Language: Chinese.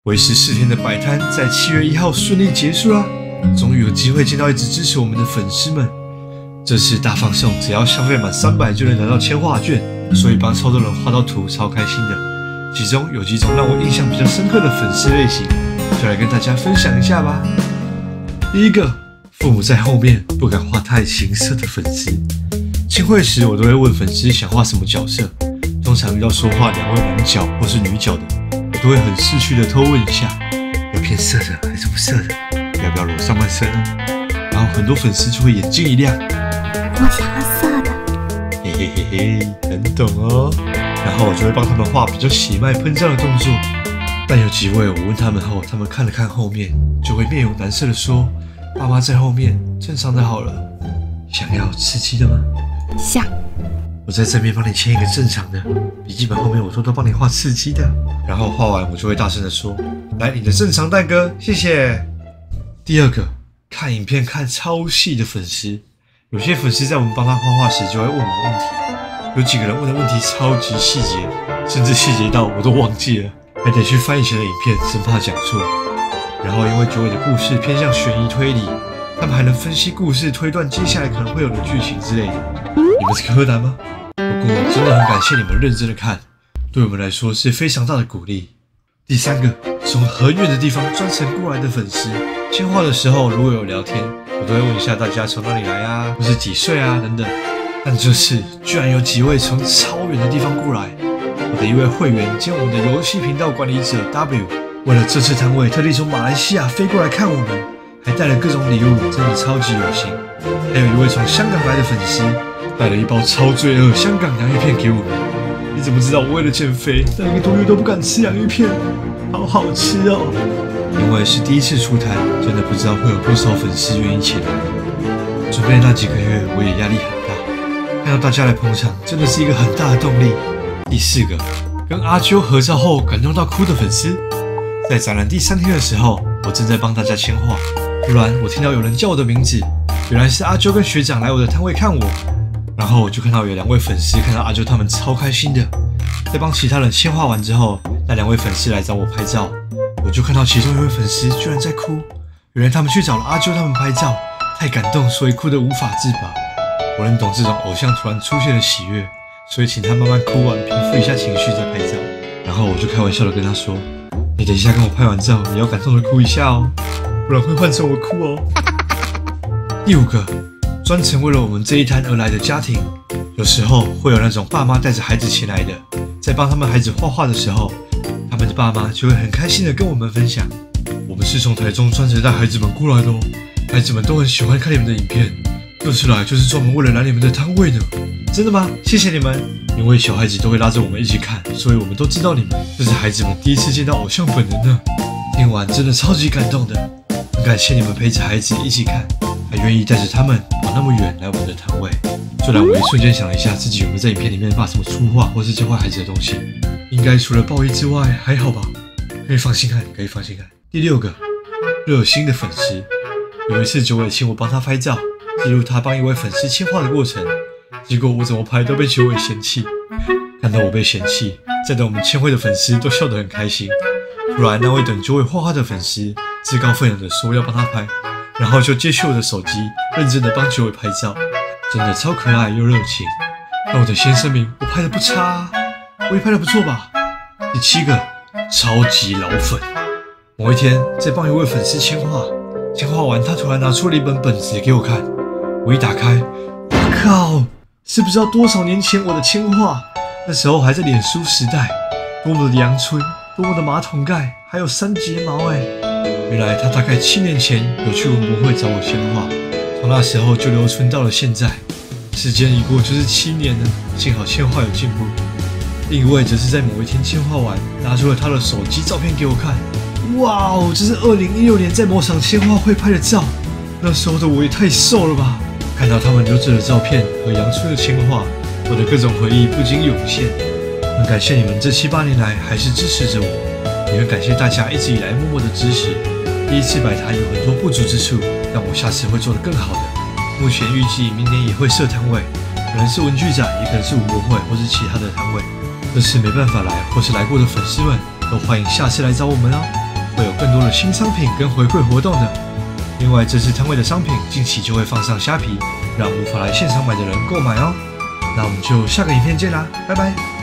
为时4天的摆摊在7月1号顺利结束啦！终于有机会见到一直支持我们的粉丝们。这次大放送，只要消费满300就能拿到签画券，所以帮超多人画到图，超开心的。其中有几种让我印象比较深刻的粉丝类型，就来跟大家分享一下吧。第一个，父母在后面不敢画太情色的粉丝。签会时，我都会问粉丝想画什么角色，通常遇到说画2位男角或是女角的，我都会很识趣的偷问一下，要偏色的还是不色的？要不要裸上半身呢？然后很多粉丝就会眼睛一亮， 我想要色的， 嘿嘿嘿嘿，很懂哦。然后我就会帮他们画比较血脉喷张的动作。但有几位我问他们后，他们看了看后面，就会面有难色的说：“爸妈在后面，正常的好了。想要刺激的吗？” 想。 我在正面帮你签一个正常的，笔记本后面我偷偷帮你画刺激的。然后画完我就会大声的说：“来，你的正常蛋哥，谢谢。”第二个，看影片看超细的粉丝，有些粉丝在我们帮他画画时就会问我问题，有几个人问的问题超级细节，甚至细节到我都忘记了，还得去翻以前的影片，生怕讲错。然后因为九尾的故事偏向悬疑推理，他们还能分析故事，推断接下来可能会有的剧情之类的。你们是柯南吗？不过真的很感谢你们认真的看，对我们来说是非常大的鼓励。第三个，从很远的地方专程过来的粉丝，签画的时候如果有聊天，我都会问一下大家从哪里来啊，或是几岁啊等等。但这次居然有几位从超远的地方过来，我的一位会员兼我们的游戏频道管理者 W， 为了这次摊位特地从马来西亚飞过来看我们，还带了各种礼物，真的超级有心。还有一位从香港来的粉丝，带了一包超罪恶香港洋芋片给我们。你怎么知道我为了减肥，那1个多月都不敢吃洋芋片？好好吃哦！因为是第一次出摊，真的不知道会有多少粉丝愿意前来。准备那几个月，我也压力很大，看到大家来捧场，真的是一个很大的动力。第四个，跟阿啾合照后感动到哭的粉丝，在展览第3天的时候，我正在帮大家签画，突然我听到有人叫我的名字，原来是阿啾跟学长来我的摊位看我。然后我就看到有2位粉丝看到阿啾他们超开心的，在帮其他人签画完之后，那2位粉丝来找我拍照，我就看到其中1位粉丝居然在哭，原来他们去找了阿啾他们拍照，太感动，所以哭得无法自拔。我能懂这种偶像突然出现的喜悦，所以请他慢慢哭完，平复一下情绪再拍照。然后我就开玩笑的跟他说：“你等一下跟我拍完照，也要感动的哭一下哦，不然会换成我哭哦。”第5个，专程为了我们这一摊而来的家庭，有时候会有那种爸妈带着孩子前来的，在帮他们孩子画画的时候，他们的爸妈就会很开心的跟我们分享：“我们是从台中专程带孩子们过来的哦，孩子们都很喜欢看你们的影片，这次来就是专门为了来你们的摊位的。真的吗？谢谢你们！因为小孩子都会拉着我们一起看，所以我们都知道你们，这是孩子们第一次见到偶像本人呢。”听完真的超级感动的，很感谢你们陪着孩子一起看，还愿意带着他们跑那么远来我们的摊位。虽然我一瞬间想了一下自己有没有在影片里面把什么粗话或是教坏孩子的东西，应该除了暴力之外还好吧，可以放心看，可以放心看。第6个，热心的粉丝，有一次九尾请我帮他拍照，记录他帮一位粉丝签画的过程，结果我怎么拍都被九尾嫌弃。看到我被嫌弃，在等我们签会的粉丝都笑得很开心。突然那位等九尾画画的粉丝自告奋勇的说要帮他拍，然后就接去我的手机，认真的帮九尾拍照，真的超可爱又热情。那我得先声明，我拍的不差啊，我也拍的不错吧。第7个，超级老粉。某一天在帮一位粉丝签画，签画完他突然拿出了一本本子给我看，我一打开，我靠，是不知道多少年前我的签画，那时候还在脸书时代，多么的阳春，多么的马桶盖，还有3睫毛哎。原来他大概7年前有去文博会找我签画，从那时候就留存到了现在。时间一过就是7年了，幸好签画有进步。另一位则是在某一天签画完，拿出了他的手机照片给我看。哇哦，这是2016年在某场签画会拍的照，那时候的我也太瘦了吧！看到他们留着的照片和阳春的签画，我的各种回忆不禁涌现。很感谢你们这7、8年来还是支持着我，也很感谢大家一直以来默默的支持。第一次摆摊有很多不足之处，但我下次会做得更好的。目前预计明年也会设摊位，可能是文具展，也可能是文博会或是其他的摊位。这次没办法来或是来过的粉丝们，都欢迎下次来找我们哦。 会有更多的新商品跟回馈活动的。另外，这次摊位的商品近期就会放上虾皮，让无法来现场买的人购买哦。那我们就下个影片见啦，拜拜。